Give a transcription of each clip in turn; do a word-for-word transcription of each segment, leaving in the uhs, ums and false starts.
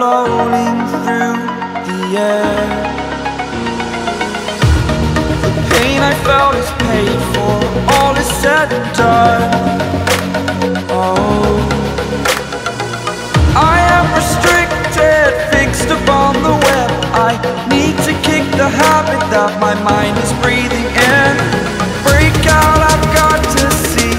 rolling through the air. The pain I felt is paid for, all is said and done. Oh, I am restricted, fixed upon the web. I need to kick the habit that my mind is breathing in. Break out, I've got to see.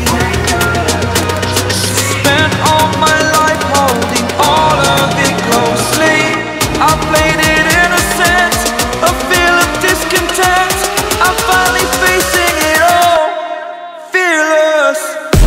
Spent all my life holding all of it closely. I played it innocent, a feel of discontent. I'm finally facing it all, fearless.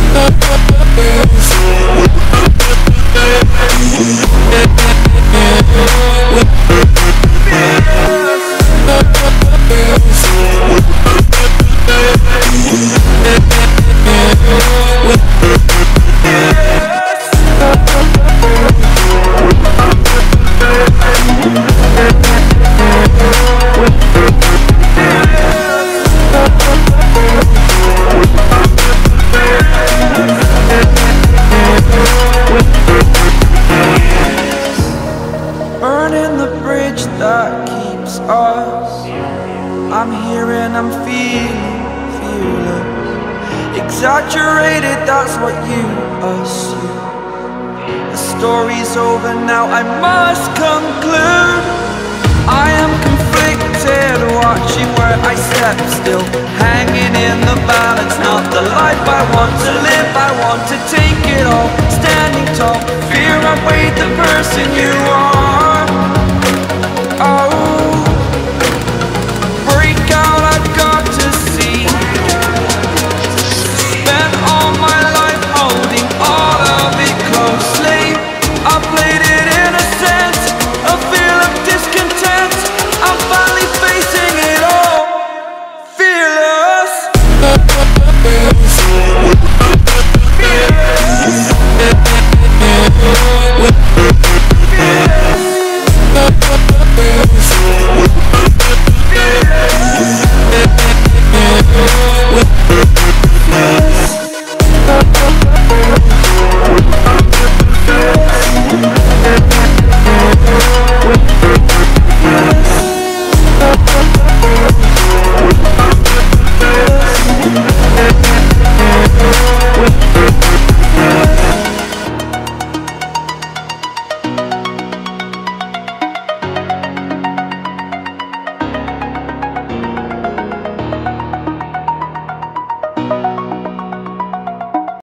Burning the bridge that keeps us. I'm here and I'm feeling fearless. Exaggerated, that's what you assume. The story's over now, I must conclude. I am conflicted, watching where I step still, hanging in the balance. Not the life I want to live, I want to take it all. Standing tall, fear I weighed the person you are.